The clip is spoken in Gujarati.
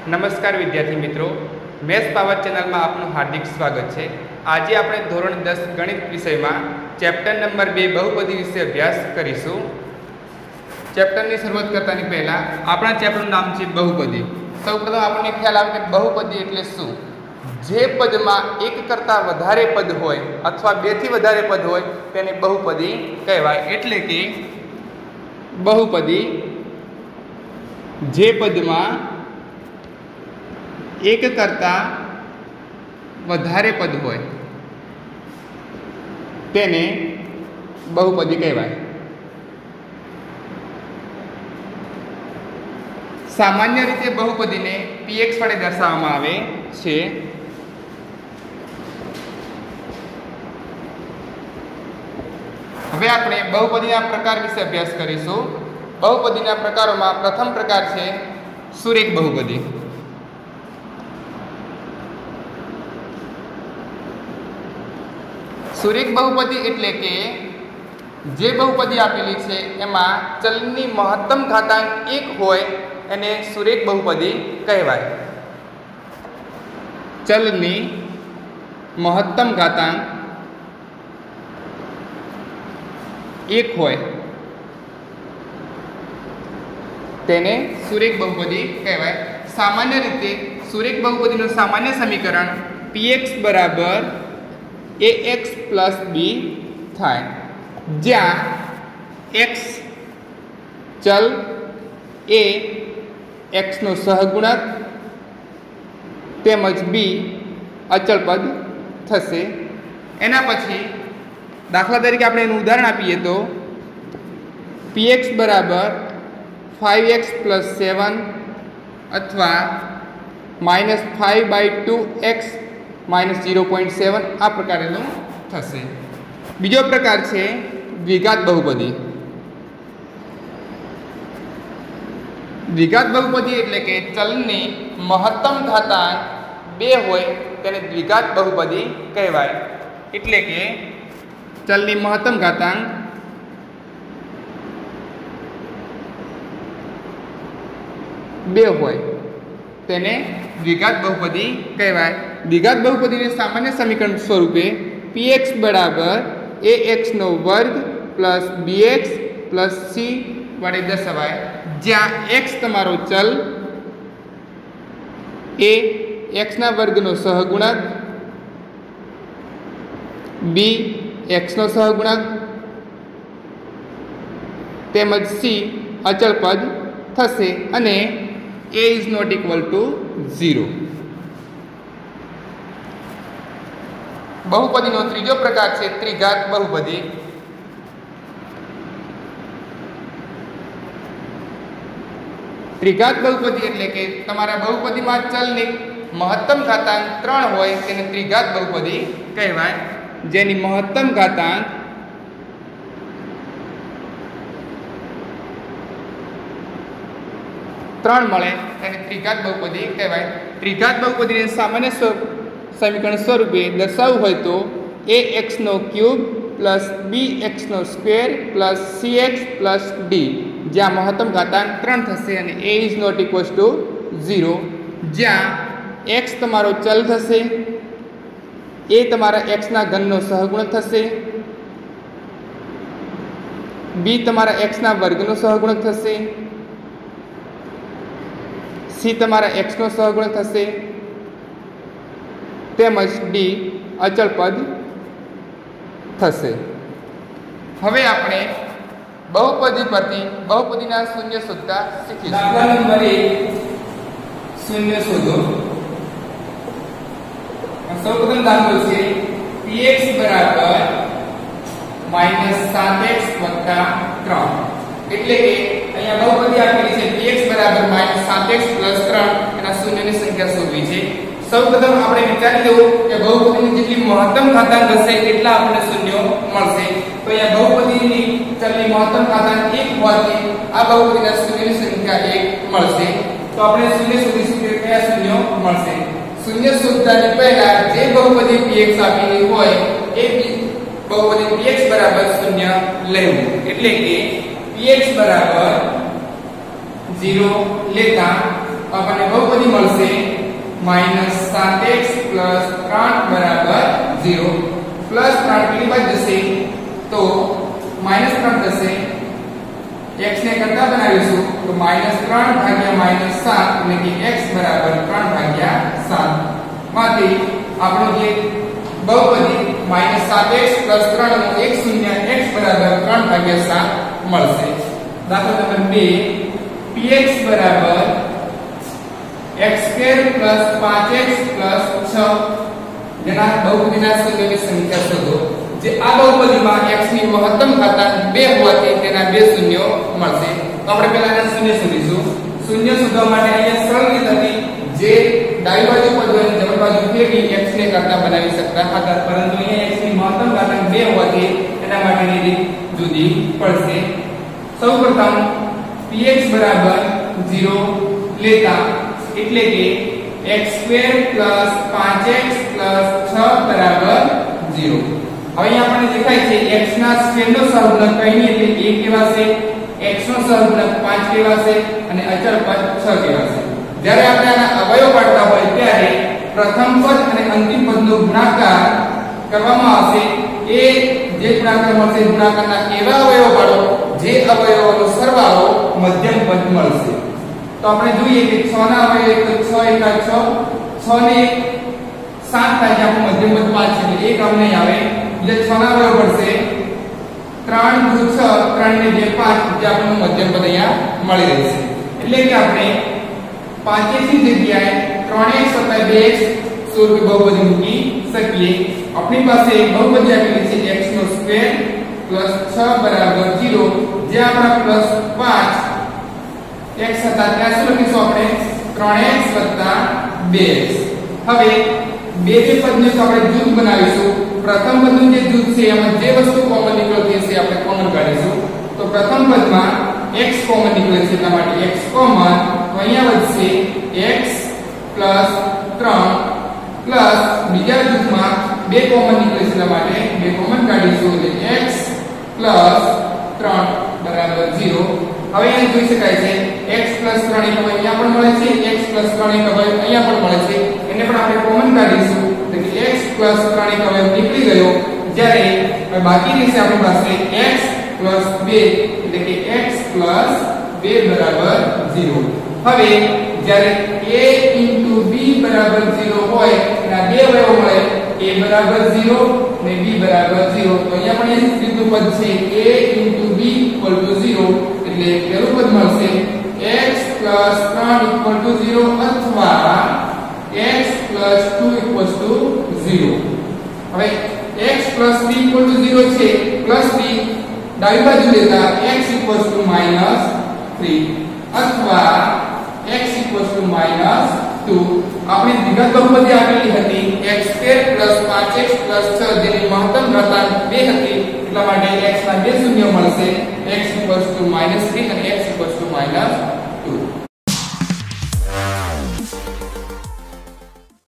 નમસ્કાર વિદ્યાર્થી મિત્રો, મેથ્સ પાવર ચેનલમાં આપનું હાર્દિક સ્વાગત છે। આજે આપણે ધોરણ 10 ગણિત વિષયમાં ચેપ્ટર નંબર 2 બહુપદી વિશે અભ્યાસ કરીશું। ચેપ્ટરની શરૂઆત કરતાની પહેલા આપણા ચેપ્ટરનું નામ છે બહુપદી। સૌપ્રથમ આપણને ખ્યાલ આવે કે બહુપદી એટલે શું। જે પદમાં એક કરતાં વધારે પદ હોય અથવા બે થી વધારે પદ હોય તેને બહુપદી કહેવાય। એટલે કે બહુપદી જે પદમાં એક કરતાં વધારે પદ હોય તેને બહુપદી કહેવાય। સામાન્ય રીતે બહુપદીને px વડે દર્શાવવામાં આવે છે। હવે આપણે બહુપદીના પ્રકાર વિશે અભ્યાસ કરીશું। બહુપદીના પ્રકારોમાં પ્રથમ પ્રકાર છે સુરેખ બહુપદી। સુરેખ બહુપદી એટલે કે જે બહુપદી આપેલી છે એમાં ચલની મહત્તમ ઘાતાંક 1 હોય એને સુરેખ બહુપદી કહેવાય। ચલની મહત્તમ ઘાતાંક 1 હોય તેને સુરેખ બહુપદી કહેવાય। સામાન્ય રીતે સુરેખ બહુપદીનું સામાન્ય સમીકરણ px બરાબર ax પ્લસ b થાય, જ્યાં x ચલ a x નો સહગુણક તેમજ b અચળ પદ થશે। એના પછી દાખલા તરીકે આપણે એનું ઉદાહરણ આપીએ તો px બરાબર 5x પ્લસ 7 અથવા -5/2x માઇનસ 0.7 આ પ્રકારેનું થશે। બીજો પ્રકાર છે દ્વિઘાત બહુપદી। દ્વિઘાત બહુપદી એટલે કે ચલની મહત્તમ ઘાતાંક 2 હોય તેને દ્વિઘાત બહુપદી કહેવાય। એટલે કે ચલની મહત્તમ ઘાતાંક 2 હોય તેને દ્વિઘાત બહુપદી કહેવાય। દ્વિઘાત બહુપદીને સામાન્ય સમીકરણ સ્વરૂપે px બરાબર ax નો વર્ગ પ્લસ bx પ્લસ c વડે દર્શાવાય, જ્યાં x તમારો ચલ, a x ના વર્ગનો સહગુણક, b x નો સહગુણક તેમજ c અચળ પદ થશે અને a is not equal to 0। બહુપદીનો ત્રીજો પ્રકાર છે ત્રિઘાત બહુપદી। ત્રિઘાત બહુપદી એટલે કે તમારા બહુપદીમાં ચલની મહત્તમ ઘાતાંક 3 હોય તેને ત્રિઘાત બહુપદી કહેવાય। જેની મહત્તમ ઘાતાંક 3 મળે તેને ત્રિઘાત બહુપદી કહેવાય। ત્રિઘાત બહુપદીને સામાન્ય સમીકરણ સ્વરૂપે દર્શાવવું હોય તો ax નો ક્યુબ પ્લસ bx નો square plus cx plus d, જ્યાં મહત્તમ ઘાતાંક 3 થશે અને a is not equals to 0, જ્યાં x તમારો ચલ થશે, a તમારા x ના ઘનનો સહગુણક થશે, b તમારા x ના વર્ગનો સહગુણક થશે, c તમારા x નો સહગુણક થશે તેમજ d અચળ પદ થશે। હવે આપણે બહુપદી પરથી બહુપદીના શૂન્ય શોધતા શીખીશું। દાખલા નંબર 1 શૂન્ય શોધો। સૌપ્રથમ દાખલો છે px બરાબર -7x + 3, એટલે કે અહીંયા બહુપદી આપેલી છે px બરાબર -7x + 3 એના શૂન્યની સંખ્યા શોધવી છે। સૌપ્રથમ આપણે વિચારી લેવું કે બહુપદીની જેટલી મહત્તમ ઘાતાંક હશે એટલા આપણને શૂન્યો મળશે। તો અહીંયા બહુપદીની ચલની મહત્તમ ઘાતાંક 1 હોવાથી આ બહુપદીના શૂન્યની સંખ્યા 1 મળશે। તો આપણે શૂન્ય શોધીશું કે કયા શૂન્યો મળશે। શૂન્ય શોધતાની પહેલા જે બહુપદી px આપેલી હોય એ બહુપદી px બરાબર 0 લેવું। એટલે કે px બરાબર 0 લેતા આપણને બહુપદી મળશે -7x + 3 બરાબર 0 પ્લસ 3 પેલી બાજુ જશે તો -3 થશે x ને કરતા બનાવીશું તો -3 ભાગ્યા -7 એટલે કે x બરાબર 3 ભાગ્યા 7 માંથી આપણો જે બહુપદી -7x + 3 નો 1 0 x બરાબર 3 ભાગ્યા 7 મળશે. દાખલા નંબર 2 px બરાબર x² + 5x + 6 જેના બહુપદીના શૂન્યની સંખ્યા શોધો. જે આ બહુપદીમાં x ની મહત્તમ ઘાતાંક 2 હોવાથી તેના 2 શૂન્યો મળશે. તો આપણે પહેલા આના શૂન્ય શોધીશું. શૂન્ય શોધવા માટે અહીંયા સરળ રીત હતી જે ડાબી બાજુ પદ હોય જમણી બાજુ ફેરવી x ને કરતા બનાવી શકતા હતા, પરંતુ અહીંયા x ની મહત્તમ ઘાતાંક 2 હોવાથી એના માટેની રીત જુદી પડશે. સૌપ્રથમ px બરાબર 0 લેતા એટલે કે x² + 5x + 6 બરાબર 0. હવે અહીંયા આપણને દેખાય છે x ના સ્ક્વેર નો સહગુણક કહીએ એટલે 1 કહેવાશે, x નો સહગુણક 5 કહેવાશે અને અચળ પદ 6 કહેવાશે. જ્યારે આપણે આના અવયવ પાડતા હોય ત્યારે પ્રથમ પદ અને અંતિમ પદનો ગુણાકાર કરવામાં આવશે. એ જે ગુણાકાર મળશે ગુણાકારના એવા અવયવ પાડો જે અવયવોનો સરવાળો મધ્યમ પદ મળશે. તો આપણે જોઈએ કે 6 ના અવયવ તો 6 * 6 6 ને 7 થાય આપણું મધ્યમ પદ 5 છે એટલે 1 આમ નહીં આવે એટલે 6 ના અવયવ પડશે 3 × 6 3 ને 2 5 જે આપણું મધ્યમ પદ અહીંયા મળી રહેશે. એટલે કે આપણે 5x ની જગ્યાએ 3x + 2x સ્વરૂપે બહુપદી મૂકી શકીએ. આપણી પાસે બહુપદી આપેલી છે x² + 6 બરાબર 0 જે આપણા +5 x હતા ત્યાં શું લખીશું આપણે 3x + 2x. હવે બે પદને તો આપણે જૂથ બનાવીશું. પ્રથમ પદનું જે જૂથ છે એમાં જે વસ્તુ કોમન નીકળતી હશે આપણે કોમન કાઢીશું. તો પ્રથમ પદમાં x કોમન નીકળે છે એટલા માટે x કોમન, તો અહીંયા વધશે x + 3 પ્લસ બીજા જૂથમાં 2 કોમન નીકળે છે એટલા માટે 2 કોમન કાઢીશું એટલે x + 3 બરાબર 0. હવે અહીં જોઈ શકાય છે x + 3 એક અહીંયા પણ મળે છે, x + 3 એક અહીંયા પણ મળે છે. એને પણ આપણે કોમન કાઢીશું એટલે કે x + 3 એક હવે નીકળી ગયો. જ્યારે બાકી રહેશે આપણી પાસે x + 2 એટલે કે x + 2 બરાબર 0. હવે જ્યારે a * b બરાબર 0 હોય એના બે અવયવો મળે a બરાબર 0 અને b બરાબર 0. તો અહીંયા પણ એ ત્રીજું પદ છે a * b = 0 એટલે પહેલું પદ મળશે x + 3 = 0 અથવા x + 2 = 0. હવે x + 3 = 0 છે પ્લસ b ડાબી બાજુ લેતા x = -3 અથવા x = -2. આપણે વિગત બહુપદી આપેલી હતી x² + 5x + 6 જેની મહત્તમ ઘાતાંક 2 હતી એટલા માટે x ના બે શૂન્ય મળશે x = -3 અને x = -2.